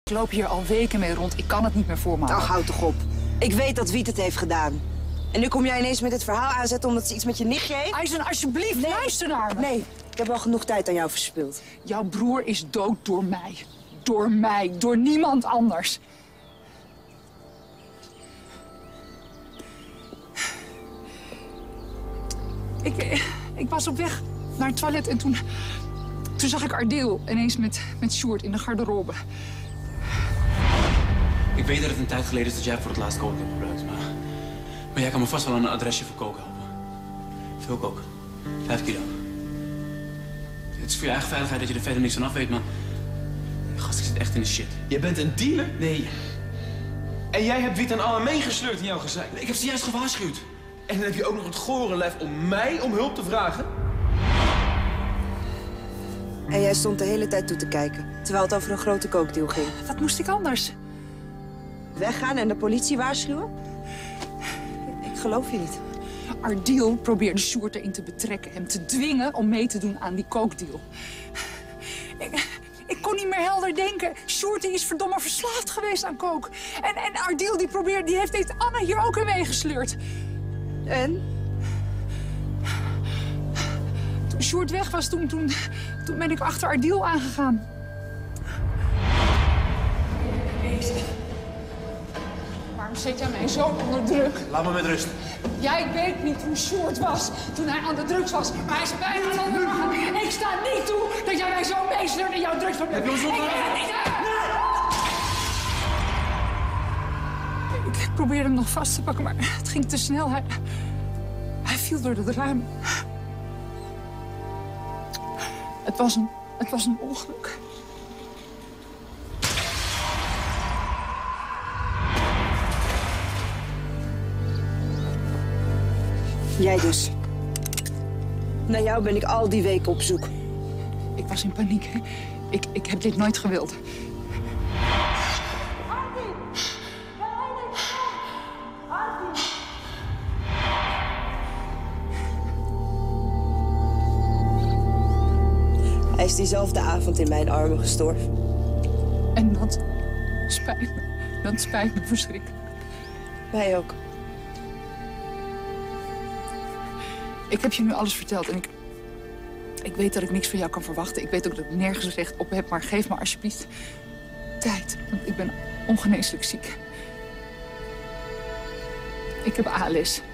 Ik loop hier al weken mee rond. Ik kan het niet meer voor me houden. Ach, houd toch op. Ik weet dat Wiet het heeft gedaan. En nu kom jij ineens met het verhaal aanzetten omdat ze iets met je nichtje heeft? Aysen, alsjeblieft, luister naar me. Nee, ik heb al genoeg tijd aan jou verspild. Jouw broer is dood door mij. Door mij, door niemand anders. Ik was op weg naar het toilet en toen zag ik Ardeel ineens met Sjoerd in de garderobe. Ik weet dat het een tijd geleden is dat jij voor het laatst kook hebt gebruikt, maar jij kan me vast wel een adresje voor kook helpen. Veel kook. 5 kilo. Het is voor je eigen veiligheid dat je er verder niks van af weet, maar... Gast, ik zit echt in de shit. Je bent een dealer? Nee. En jij hebt Wiet en Anne meegesleurd in jouw gezeik. Ik heb ze juist gewaarschuwd. En dan heb je ook nog het gore lijf om mij om hulp te vragen? En jij stond de hele tijd toe te kijken, terwijl het over een grote kookdeal ging. Wat moest ik anders? Weggaan en de politie waarschuwen? Ik geloof je niet. Ardeel probeerde Sjoerd erin te betrekken, hem te dwingen om mee te doen aan die kookdeal. Ik kon niet meer helder denken. Sjoerd is verdomme verslaafd geweest aan kook. En Ardeel die heeft Anne hier ook in meegesleurd. En? Toen Sjoerd weg was, toen ben ik achter Ardeel aangegaan. Waarom zet jij mij zo onder druk? Laat me met rust. Jij weet niet hoe Sjoerd was toen hij aan de drugs was, maar hij is bijna van de macht. Ik sta niet toe dat jij mij zo meesleurt in jouw drugsprobleem. Heb je ons nog Ik probeerde hem nog vast te pakken, maar het ging te snel. Hij viel door het raam. Het was een ongeluk. Jij dus. Naar jou ben ik al die weken op zoek. Ik was in paniek. Hè? Ik heb dit nooit gewild. Hij is diezelfde avond in mijn armen gestorven. En dat spijt me. Dat spijt me verschrikkelijk. Wij ook. Ik heb je nu alles verteld en ik weet dat ik niks van jou kan verwachten. Ik weet ook dat ik nergens recht op heb, maar geef me alsjeblieft tijd. Want ik ben ongeneeslijk ziek. Ik heb ALS.